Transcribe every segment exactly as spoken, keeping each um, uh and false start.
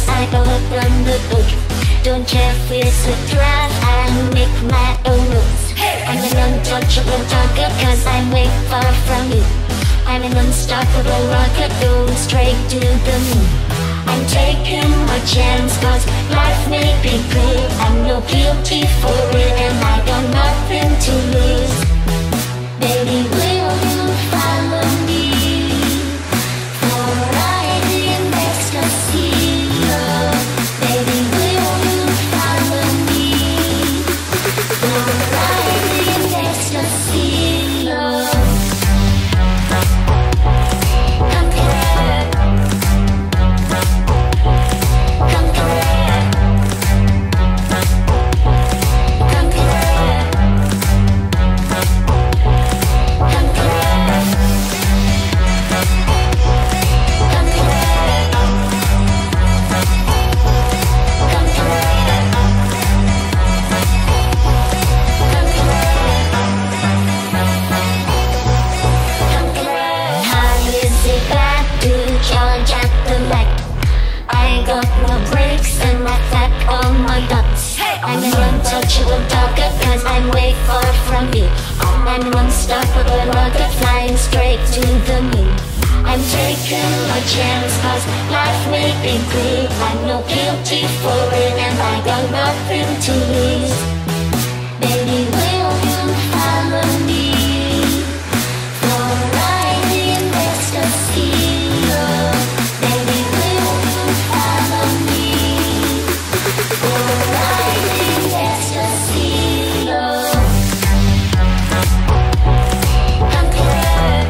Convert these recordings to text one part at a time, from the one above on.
yes, I open the book. Don't care if it's a draft, I make my own rules. I'm an untouchable target cause I'm way far from you. I'm an unstoppable rocket going straight to the moon. I'm taking my chance cause life may be good. I'm no guilty for it and I got nothing to lose. Baby, will you follow me for a ride in ecstasy? Oh, baby, will you follow me for a ride in ecstasy? Oh, come here, come here, come here, come I got no brakes and my back on my guts. I'm an untouchable target cause I'm way far from you. I'm an unstoppable rocket flying straight to the moon. I'm taking my chance cause life may be good. I'm no guilty for it and I got nothing to lose. Baby, will you follow me for a ride in ecstasy? Oh, baby, will you follow me for a ride in ecstasy? Oh, come here,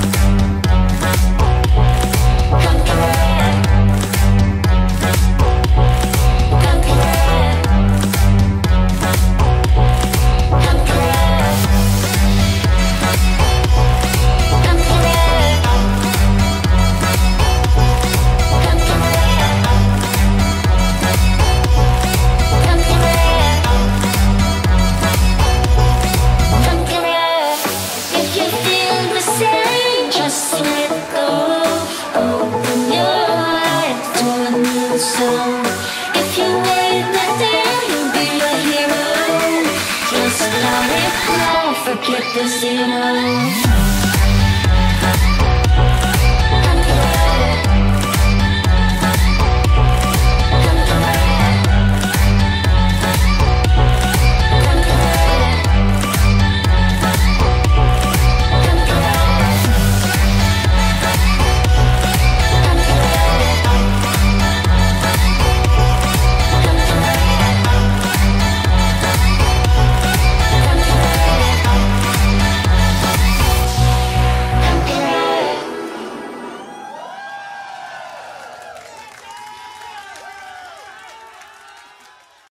come here, come here, come here, come here, come here, come here, come here. If you feel the same, just let go. Open your heart to a new song. If you wait that day, you'll be a hero. Just let it fly, forget the zero.